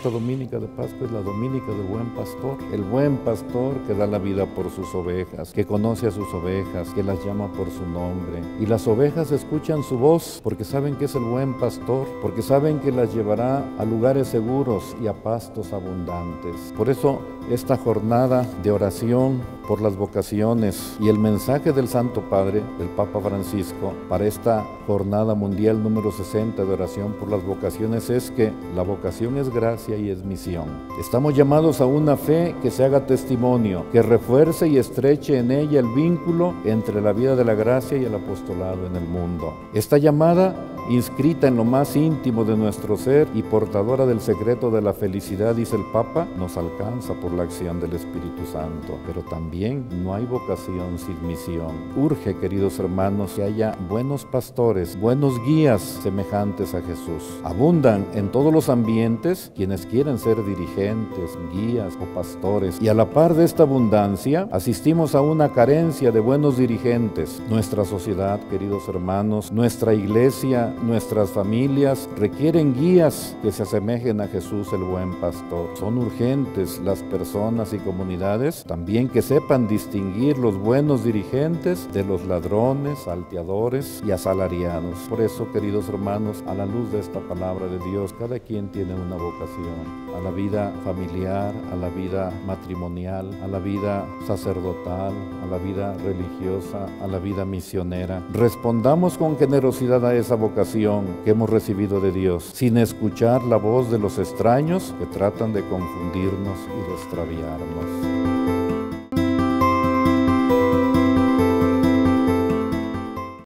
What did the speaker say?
esta Dominica de Pascua es la Dominica del Buen Pastor. El buen pastor que da la vida por sus ovejas, que conoce a sus ovejas, que las llama por su nombre. Y las ovejas escuchan su voz porque saben que es el buen pastor, porque saben que las llevará a lugares seguros y a pastos abundantes. Por eso esta jornada de oración por las vocaciones y el mensaje del Santo Padre, del Papa Francisco, para esta jornada mundial número 60 de oración por las vocaciones es que la vocación es gracia y es misión. Estamos llamados a una fe que se haga testimonio, que refuerce y estreche en ella el vínculo entre la vida de la gracia y el apostolado en el mundo. Esta llamada, inscrita en lo más íntimo de nuestro ser y portadora del secreto de la felicidad, dice el Papa, nos alcanza por la acción del Espíritu Santo. Pero también no hay vocación sin misión. Urge, queridos hermanos, que haya buenos pastores, buenos guías semejantes a Jesús. Abundan en todos los ambientes quienes quieren ser dirigentes, guías o pastores. Y a la par de esta abundancia, asistimos a una carencia de buenos dirigentes. Nuestra sociedad, queridos hermanos, nuestra iglesia, nuestras familias requieren guías que se asemejen a Jesús el buen pastor. Son urgentes las personas y comunidades también que sepan distinguir los buenos dirigentes de los ladrones, salteadores y asalariados. Por eso, queridos hermanos, a la luz de esta palabra de Dios, cada quien tiene una vocación, a la vida familiar, a la vida matrimonial, a la vida sacerdotal, a la vida religiosa, a la vida misionera. Respondamos con generosidad a esa vocación que hemos recibido de Dios, sin escuchar la voz de los extraños que tratan de confundirnos y de extraviarnos.